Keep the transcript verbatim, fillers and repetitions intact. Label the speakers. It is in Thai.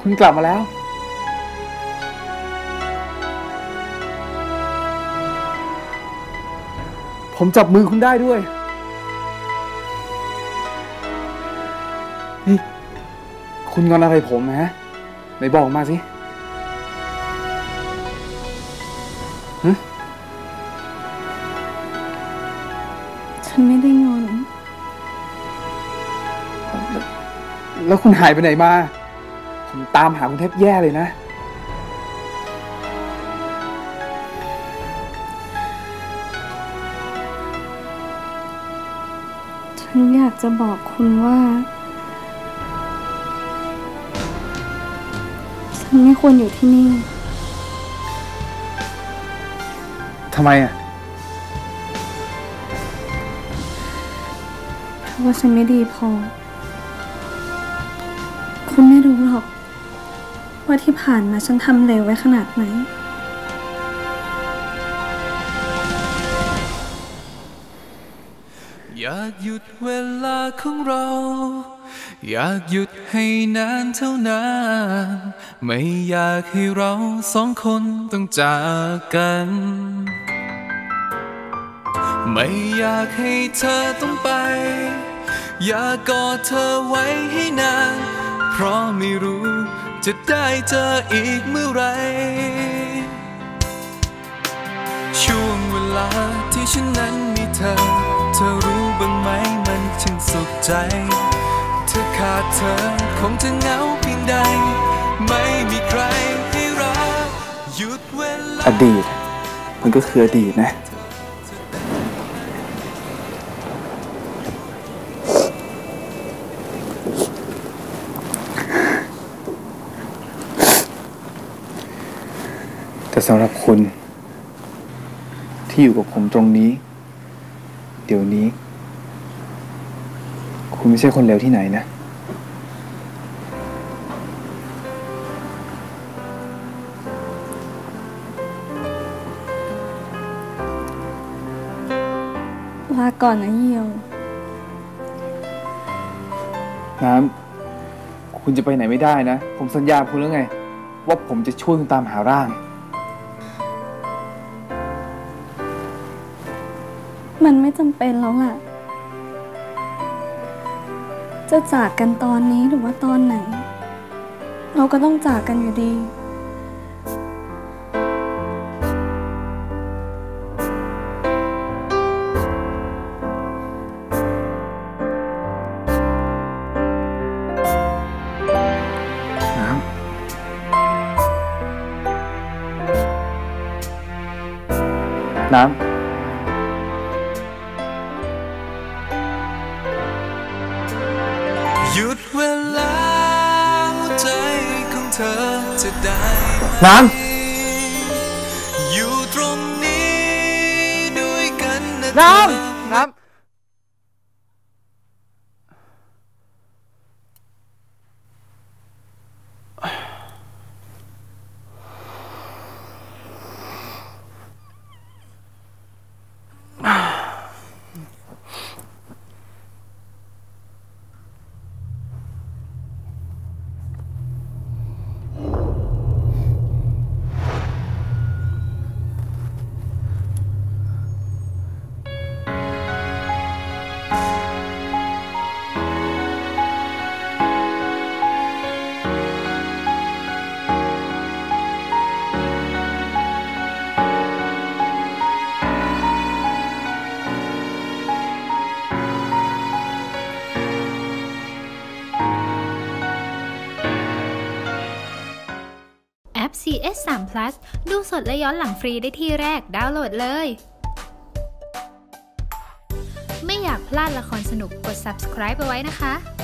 Speaker 1: คุณกลับมาแล้วผมจับมือคุณได้ด้วยนี่คุณงอนอะไรผมฮะไหนบอกมาสิฮะ
Speaker 2: ฉันไม่ได้งอน
Speaker 1: แล้วคุณหายไปไหนมาผมตามหาคุณแทบแย่เลยนะ
Speaker 2: ฉันอยากจะบอกคุณว่าฉันไม่ควรอยู่ที่นี่
Speaker 1: ทำไมอ่ะ
Speaker 2: เพราะว่าฉันไม่ดีพอคุณไม่รู้หรอกว่าที่ผ่านมาฉันทำเลวไว้ขนาดไหน
Speaker 3: อยากหยุดเวลาของเราอยากหยุดให้นานเท่านานไม่อยากให้เราสองคนต้องจากกันไม่อยากให้เธอต้องไปอยากกอดเธอไว้ให้นานเพราะไม่รู้จะได้เจออีกเมื่อไรช่วงเวลาที่ฉันนั้นมีเธอเธอรู้บ้างไหมมันช่างสุขใจเธอขาดเธอคงจะเหงาเพียงใดไม่มีใครให้รักหยุดเวลา
Speaker 1: อดีตมันก็คืออดีตนะแต่สำหรับคุณที่อยู่กับผมตรงนี้เดี๋ยวนี้คุณไม่ใช่คนเลวที่ไหนนะ
Speaker 2: ลาก่อนนะเหี่ยว
Speaker 1: น้ำคุณจะไปไหนไม่ได้นะผมสัญญาคุณแล้วไงว่าผมจะช่วยคุณตามหาร่าง
Speaker 2: มันไม่จำเป็นแล้วล่ะจะจากกันตอนนี้หรือว่าตอนไหนเราก็ต้องจากกันอยู่ดี
Speaker 1: น้ำน้ำ
Speaker 3: หยุดเวลาหัวใจของเธอจะได้
Speaker 1: น้ำ
Speaker 3: อยู่ตรงนี้ด้วยกันนะ
Speaker 1: น้ำน้ำ
Speaker 4: แอป ซี เอส ทรี พลัส ดูสดและย้อนหลังฟรีได้ที่แรกดาวน์โหลดเลยไม่อยากพลาดละครสนุกกด ซับสไครบ์ เอาไว้นะคะ